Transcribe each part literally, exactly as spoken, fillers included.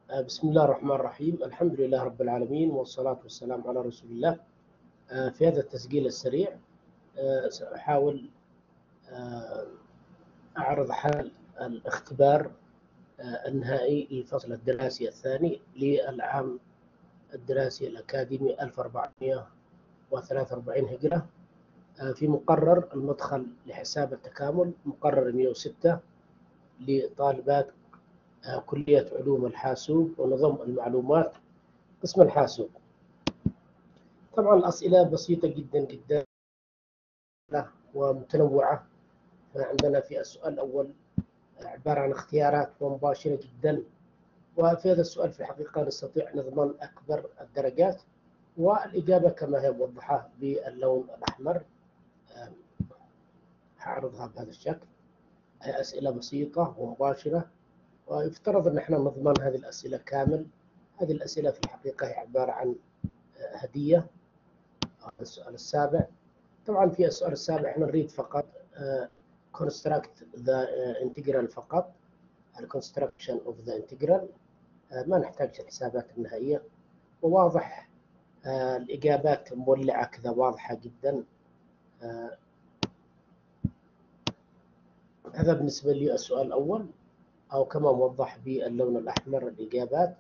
آه، بسم الله الرحمن الرحيم. الحمد لله رب العالمين، والصلاة والسلام على رسول الله. آه، في هذا التسجيل السريع آه، سأحاول آه، أعرض حل الاختبار آه، النهائي للفصل الدراسي الثاني للعام الدراسي الأكاديمي ألف وأربعمائة وثلاثة وأربعين هجرة، آه، في مقرر المدخل لحساب التكامل، مقرر مئة وستة لطالبات آه، كلية علوم الحاسوب ونظم المعلومات قسم الحاسوب. طبعا الأسئلة بسيطة جدا جدا ومتنوعة. عندنا في السؤال الأول عبارة عن اختيارات ومباشرة جدا، وفي هذا السؤال في الحقيقة نستطيع نضمن أكبر الدرجات، والإجابة كما هي موضحة باللون الأحمر. هعرضها بهذا الشكل. أسئلة بسيطة ومباشرة، ويفترض أن احنا نضمن هذه الأسئلة كامل. هذه الأسئلة في الحقيقة هي عبارة عن هدية. السؤال السابع، طبعا في السؤال السابع احنا نريد فقط uh, construct the uh, integral فقط، ال construction of the integral. uh, ما نحتاج الحسابات النهائية، وواضح uh, الإجابات مولعة كذا، واضحة جدا. uh, هذا بالنسبة لي السؤال الأول، أو كما موضح باللون الأحمر الإجابات.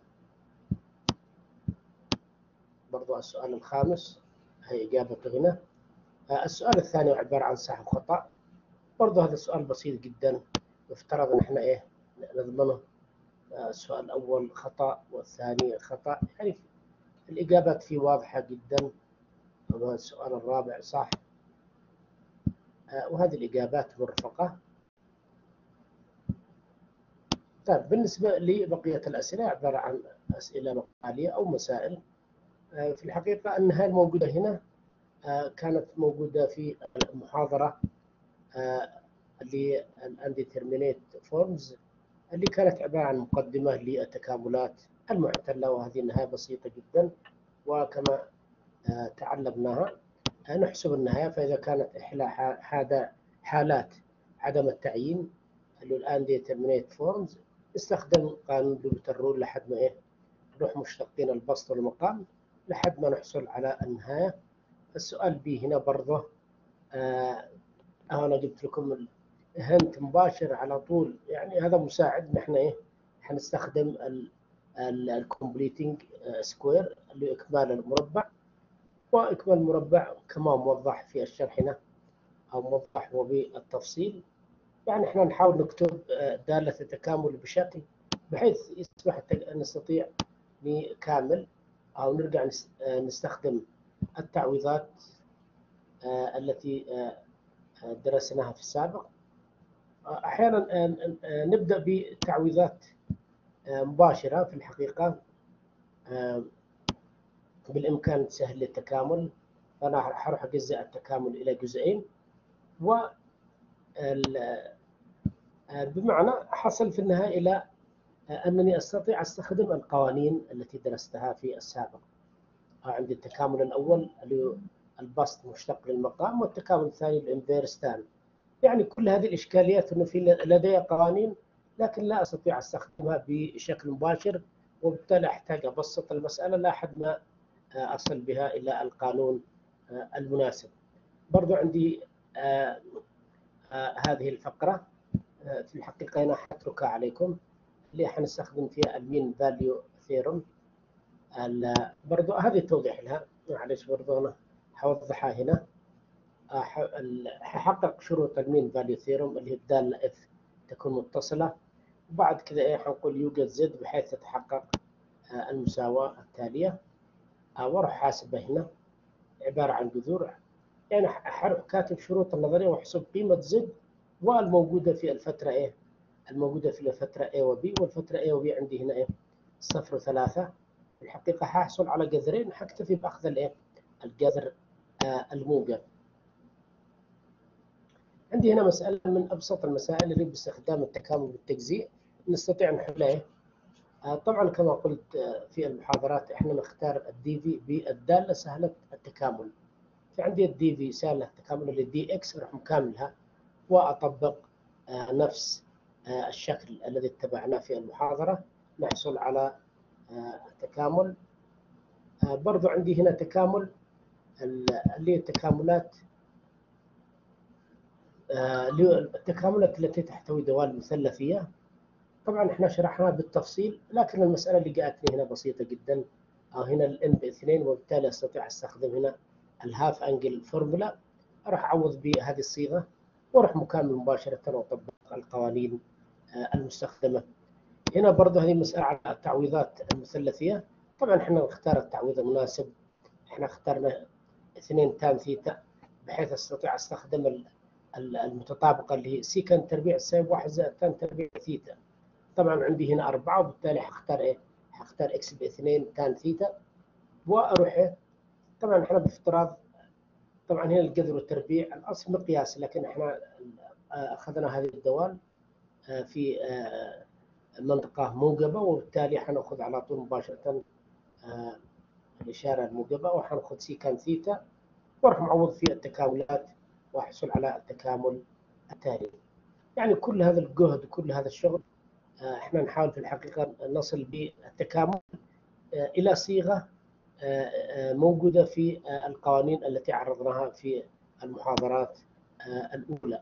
برضو السؤال الخامس هي إجابته هنا. uh, السؤال الثاني عبارة عن صح وخطأ. برضو هذا السؤال بسيط جدا، يفترض أن احنا إيه نضمنه. السؤال الأول خطأ والثاني خطأ، يعني الإجابات فيه واضحة جدا. السؤال الرابع صح، وهذه الإجابات مرفقة. طيب بالنسبة لبقية الأسئلة عبارة عن أسئلة مقالية أو مسائل. في الحقيقة أنها الموجودة هنا كانت موجودة في المحاضرة للأنديترمينيت فورمز، اللي كانت عبارة عن مقدمة للتكاملات المعتلة، وهذه النهاية بسيطة جدا. وكما تعلمناها نحسب النهاية، فإذا كانت إحدى حالات عدم التعيين اللي الآن ديترمينيت فورمز، استخدم قانون دوبتر رول لحد ما إيه نروح مشتقين البسط والمقام لحد ما نحصل على النهاية. السؤال بي هنا برضه آه أنا جبت لكم الهنت مباشر على طول، يعني هذا مساعد. نحن إيه حنستخدم الكومبليتنج سكوير اللي إكمال المربع، وإكمال المربع كما موضح في الشرح هنا أو موضح وبالتفصيل. يعني إحنا نحاول نكتب دالة التكامل بشكل بحيث يصبح نستطيع نكامل أو نرجع نستخدم التعويضات التي درسناها في السابق. أحيانا نبدأ بتعويضات مباشرة. في الحقيقة بالإمكان تسهل التكامل، فأنا حروح أجزء التكامل إلى جزئين، و بمعنى حصل في النهاية إلى أنني أستطيع أستخدم القوانين التي درستها في السابق. عندي التكامل الأول اللي البسط مشتق للمقام، والتكامل الثاني الانفيرس تان. يعني كل هذه الإشكاليات أنه في لدي قوانين لكن لا أستطيع أستخدمها بشكل مباشر، وبالتالي أحتاج أبسط المسألة لحد ما أصل بها إلى القانون المناسب. برضو عندي آه آه هذه الفقرة آه في الحقيقة أنا حتركها عليكم، اللي حنستخدم فيها المين فاليو ثيرم. برضو هذه التوضيح لها، معلش برضو أنا حوضحها هنا. ححقق شروط المين فاليو ثيرم اللي هي الدالة اف تكون متصلة، وبعد كذا ايه حنقول يوجد زد بحيث تتحقق آه المساواة التالية. آه واروح حاسبة هنا عبارة عن جذور، يعني حروح كاتب شروط النظرية واحسب قيمة زد والموجودة في الفترة A، الموجودة في الفترة A و B، والفترة A و B عندي هنا إيه صفر وثلاثة. في الحقيقة حاحصل على جذرين، حكتفي بأخذ الإيه الجذر آه الموجب. عندي هنا مسألة من أبسط المسائل اللي باستخدام التكامل والتجزيء نستطيع نحلها. إيه آه طبعا كما قلت آه في المحاضرات إحنا نختار الدي في بالدالة سهلة التكامل. فعندي الدي في سهلة التكامل اللي دي إكس راح مكاملها، وأطبق آه نفس آه الشكل الذي اتبعناه في المحاضرة، نحصل على التكامل. برضو عندي هنا تكامل اللي هي التكاملات التكاملات التي تحتوي دوال مثلثية. طبعا احنا شرحناها بالتفصيل، لكن المسألة اللي جاءتني هنا بسيطة جدا. هنا الان باثنين، وبالتالي استطيع استخدم هنا الهاف انجل فورمولا. راح اعوض بهذه الصيغة واروح مكمل مباشرة واطبق القوانين المستخدمة. هنا برضه هذه مسألة على التعويضات المثلثية. طبعا احنا نختار التعويض المناسب. احنا اخترنا اثنين تان ثيتا بحيث استطيع استخدم المتطابقة اللي هي سيكان تربيع سالب واحد زائد تان تربيع ثيتا. طبعا عندي هنا أربعة، وبالتالي حختار ايه؟ حختار اكس باثنين تان ثيتا واروح ايه؟ طبعا احنا بافتراض طبعا هنا الجذر والتربيع الاصل مقياس، لكن احنا اخذنا هذه الدوال في منطقة موجبة، وبالتالي حناخذ على طول مباشرة الإشارة الموجبة وحناخذ سيكان ثيتا واروح معوض في التكاملات واحصل على التكامل التالي. يعني كل هذا الجهد وكل هذا الشغل احنا نحاول في الحقيقة نصل بالتكامل إلى صيغة موجودة في القوانين التي عرضناها في المحاضرات الأولى.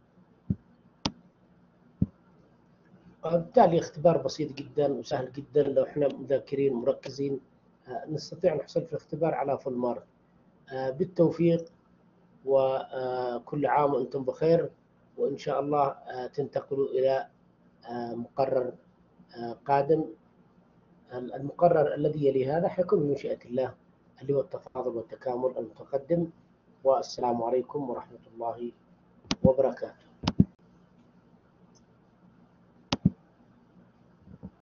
بالتالي اختبار بسيط جدا وسهل جدا، لو احنا مذاكرين مركزين نستطيع نحصل في الاختبار على فول مارك. بالتوفيق، وكل عام وانتم بخير، وان شاء الله تنتقلوا الى مقرر قادم. المقرر الذي يلي هذا حيكون بمشيئة الله اللي هو التفاضل والتكامل المتقدم. والسلام عليكم ورحمة الله وبركاته.